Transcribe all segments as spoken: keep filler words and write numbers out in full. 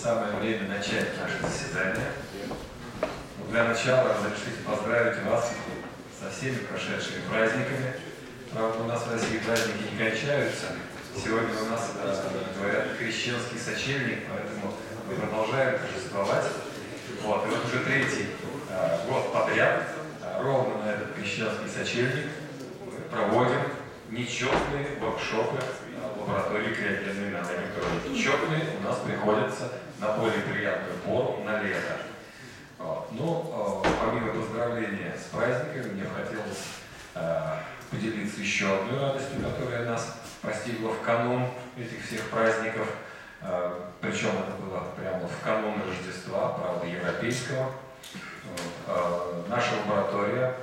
самое время начать наше заседание. Для начала разрешите поздравить вас со всеми прошедшими праздниками. Правда, у нас в России праздники не кончаются. Сегодня у нас, говорят, крещенский сочельник, поэтому мы продолжаем торжествовать. Вот, и вот уже третий год подряд, ровно на этот крещенский сочельник, мы проводим нечетные воркшопы в лаборатории креативной наномикрологии. Нечетные у нас приходятся на более приятную пору, на лето. Вот. Ну, помимо поздравления с праздниками, мне хотелось э, поделиться еще одной радостью, которая нас постигла в канун этих всех праздников. Э, причем это было прямо в канун Рождества, правда, европейского. Вот. Э, наша лаборатория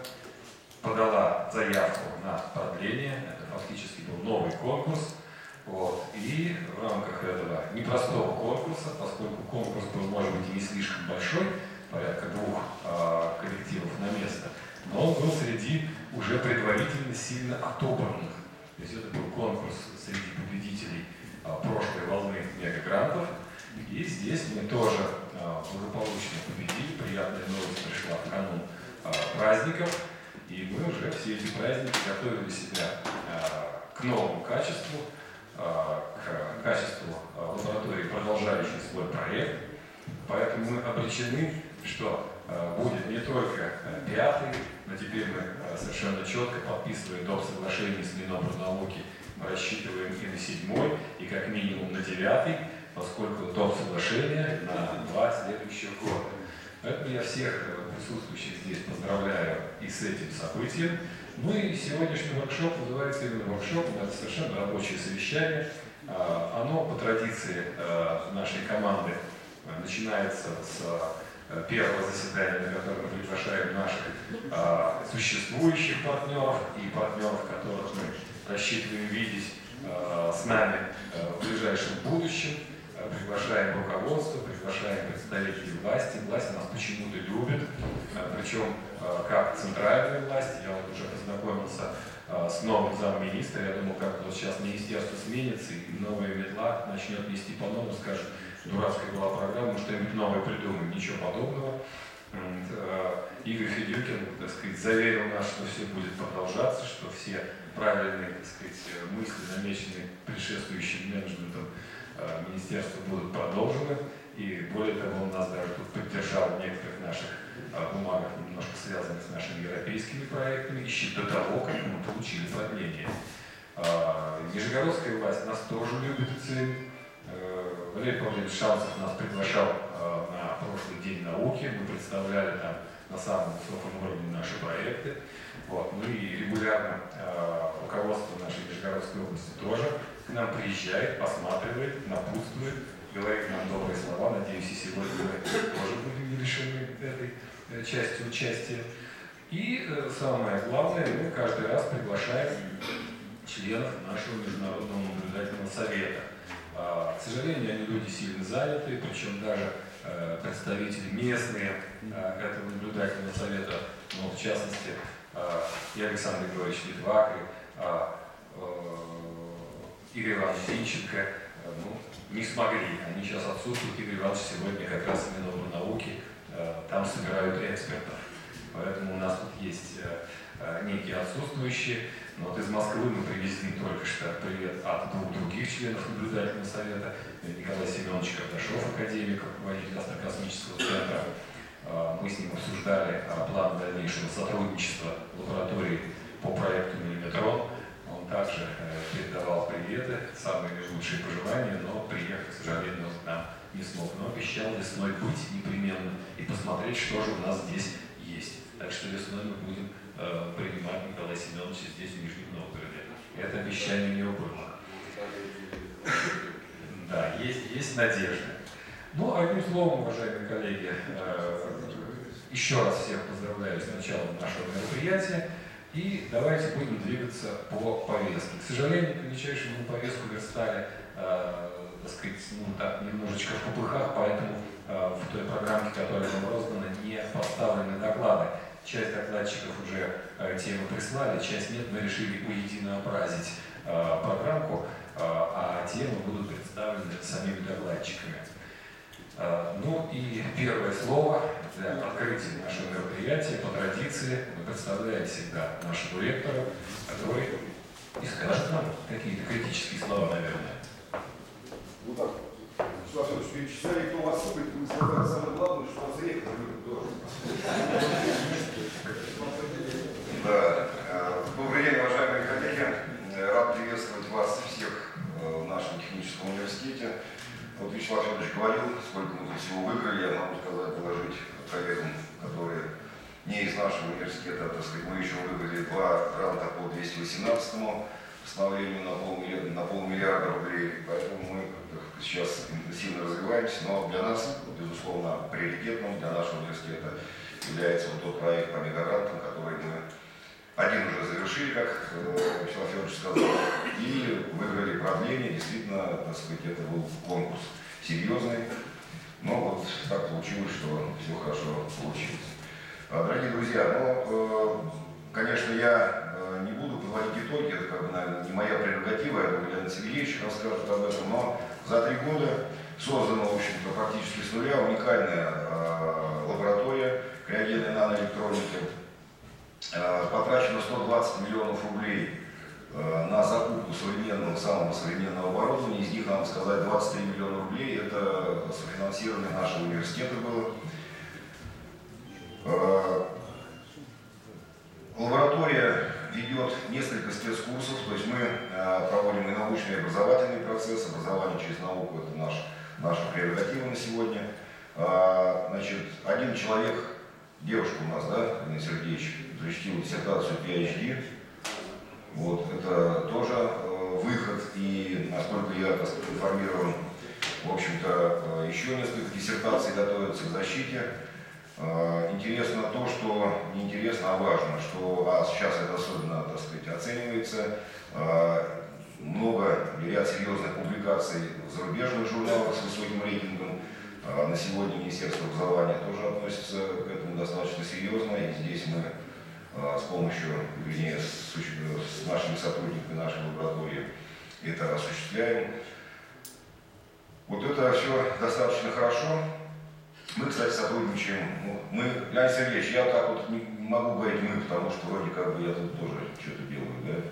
подала заявку на продление. Это фактически был новый конкурс. Вот. И в рамках этого непростого конкурса, поскольку конкурс был, может быть, и не слишком большой, порядка двух э, коллективов на место, но он был среди уже предварительно сильно отобранных. То есть это был конкурс среди победителей э, прошлой волны мегагрантов. И здесь мы тоже э, благополучно победили. Приятная новость пришла в канун э, праздников. И мы уже все эти праздники готовили себя э, к новому качеству, э, к качеству э, лаборатории, продолжающей свой проект. Поэтому мы обречены, что э, будет не только э, пятый, но теперь мы э, совершенно четко, подписывая доп. Соглашение с Минобрнауки, мы рассчитываем и на седьмой, и как минимум на девятый, поскольку доп. Соглашение на два следующих года. Поэтому я всех присутствующих здесь поздравляю и с этим событием. Ну и сегодняшний воркшоп называется именно воркшопом, это совершенно рабочее совещание. Оно по традиции нашей команды начинается с первого заседания, на которое мы приглашаем наших существующих партнеров и партнеров, которых мы рассчитываем видеть с нами в ближайшем будущем. Приглашаем руководство, приглашаем представителей власти. Власть нас почему-то любит, причем как центральная власть. Я вот уже познакомился с новым замминистра. Я думал, как вот сейчас министерство сменится и новая метла начнет вести по-новому, скажет, дурацкая была программа, мы что-нибудь новое придумаем. Ничего подобного. Игорь Федюкин, так сказать, заверил нас, что все будет продолжаться, что все правильные, так сказать, мысли, намеченные предшествующим менеджментом министерства, будут продолжены. И более того, он нас даже тут поддержал в некоторых наших бумагах, немножко связанных с нашими европейскими проектами, еще до того, как мы получили продление. Нижегородская власть нас тоже любит и ценит. Валерий Павлович Шанцев нас приглашал на прошлый день науки. Мы представляли там на самом высоком уровне наши проекты. Вот. Ну и регулярно руководство нашей Нижегородской области тоже к нам приезжает, посматривает, напутствует, говорит нам добрые слова. Надеюсь, и сегодня мы тоже будем не лишены этой части участия. И самое главное, мы каждый раз приглашаем членов нашего Международного наблюдательного совета. К сожалению, они люди сильно заняты, причем даже представители местные этого наблюдательного совета, ну, в частности, и Александр Григорьевич Литвак, и Игорь Иванович Зинченко, ну, не смогли. Они сейчас отсутствуют. Игорь Иванович сегодня как раз в Минобрнауке, там собирают экспертов. Поэтому у нас тут есть некие отсутствующие. Но вот из Москвы мы привезли только что привет от двух других членов наблюдательного совета. Николай Семенович Кардашов, академик, руководитель астрокосмического центра. Мы с ним обсуждали план дальнейшего сотрудничества лаборатории по проекту Миллиметрон. Он также передавал приветы, самые лучшие пожелания, но приехать, к сожалению, он к нам не смог. Но обещал весной быть непременно и посмотреть, что же у нас здесь есть. Так что весной мы будем э, принимать Николая Семеновича здесь, в Нижнем Новгороде. Это обещание у него было. Да, есть, есть надежда. Ну, одним словом, уважаемые коллеги, э, еще раз всех поздравляю с началом нашего мероприятия. И давайте будем двигаться по повестке. К сожалению, по величайшему мы повестку верстали, э, так сказать, ну, так, немножечко в попыхах, поэтому э, в той программке, которая нам роздана, не поставлены доклады. Часть докладчиков уже э, темы прислали, часть нет, мы решили уединообразить э, программку, э, а темы будут представлены самими докладчиками. Ну и первое слово для открытия нашего мероприятия по традиции мы представляем всегда нашему ректору, который и скажет нам какие-то критические слова, наверное. Вот так. Что, что, перечисляли, кто вас любит, вы сказали самое главное, что вас ректор любит тоже. Да. Добрый день, уважаемые коллеги. Рад приветствовать вас всех в нашем техническом университете. Вот Вячеслав Федорович говорил, сколько мы тут всего выиграли, я могу сказать, доложить коллегам, которые не из нашего университета, так сказать, мы еще выиграли два гранта по двести восемнадцатому постановлению на полмиллиарда, на полмиллиарда рублей, поэтому мы сейчас интенсивно развиваемся, но для нас, безусловно, приоритетным для нашего университета является вот тот проект по мегагрантам, который мы один уже завершили, как Вячеслав Федорович сказал, и выиграли продление. Действительно, так сказать, это был конкурс серьезный, но вот так получилось, что все хорошо получилось. Дорогие друзья, ну, конечно, я не буду подводить итоги, это, как бы, наверное, не моя прерогатива, я думаю, Леонид Сергеевич расскажет об этом, но за три года создана, в общем-то, практически с нуля уникальная лаборатория криогенной наноэлектроники. Потрачено сто двадцать миллионов рублей на закупку современного, самого современного оборудования. Из них, надо сказать, двадцать три миллиона рублей это софинансирование нашего университета было. Лаборатория ведет несколько спецкурсов, то есть мы проводим и научный, и образовательный процесс. Образование через науку – это наш, наша прерогатива на сегодня. Значит, один человек, девушка у нас, да, Леонид Сергеевич, защитила диссертацию пи эйч ди. Вот, это тоже э, выход, и, насколько я, так сказать, информирован, в общем-то, э, еще несколько диссертаций готовятся к защите. Э, интересно то, что не интересно, а важно, что а сейчас это особенно, так сказать, оценивается. Э, много, ряд серьезных публикаций в зарубежных журналах с высоким рейтингом. Э, на сегодня Министерство образования тоже относится к этому достаточно серьезно, и здесь мы с помощью, вернее, с, с нашими сотрудниками нашей лаборатории это осуществляем. Вот это все достаточно хорошо. Мы, кстати, сотрудничаем. Ну, мы, Леонид Сергеевич, я так вот не могу говорить мы, потому что вроде как бы я тут тоже что-то делаю,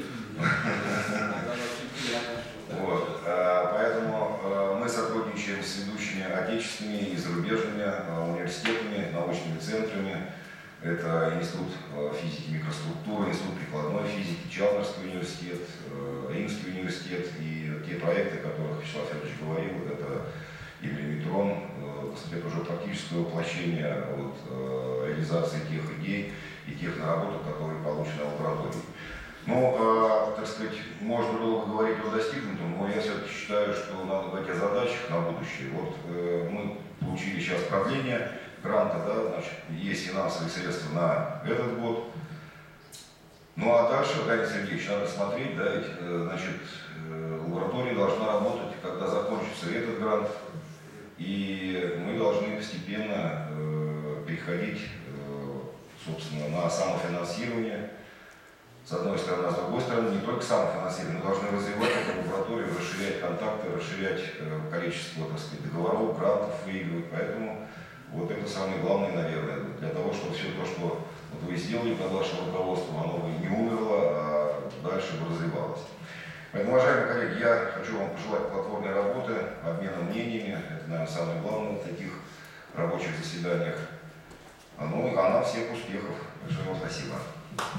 да? Вот. Поэтому мы сотрудничаем с ведущими отечественными и зарубежными университетами, научными центрами. Это Институт физики и микроструктуры, Институт прикладной физики, Чалмарский университет, Римский университет и те проекты, о которых Вячеслав Федорович говорил, это Имлеметрон, это уже практическое воплощение вот, реализации тех идей и тех наработок, которые получены в лаборатории. Ну, э, так сказать, можно долго говорить о достигнутом, но я все-таки считаю, что надо говорить о задачах на будущее. Вот э, мы получили сейчас продление гранта, да, значит, есть финансовые средства на этот год. Ну а дальше, Леонид Сергеевич, надо смотреть, да, ведь, значит, лаборатория должна работать, когда закончится этот грант, и мы должны постепенно э, переходить, э, собственно, на самофинансирование. С одной стороны, а с другой стороны, не только самофинансирование, мы должны развивать эту лабораторию, расширять контакты, расширять э, количество, так сказать, договоров, грантов выигрывать. Поэтому вот это самое главное, наверное, для того, чтобы все то, что вот вы сделали под вашим руководством, оно бы не умерло, а дальше бы развивалось. Поэтому, уважаемые коллеги, я хочу вам пожелать плодотворной работы, обмена мнениями. Это, наверное, самое главное в таких рабочих заседаниях. Ну, а нам всех успехов. Большое вам спасибо.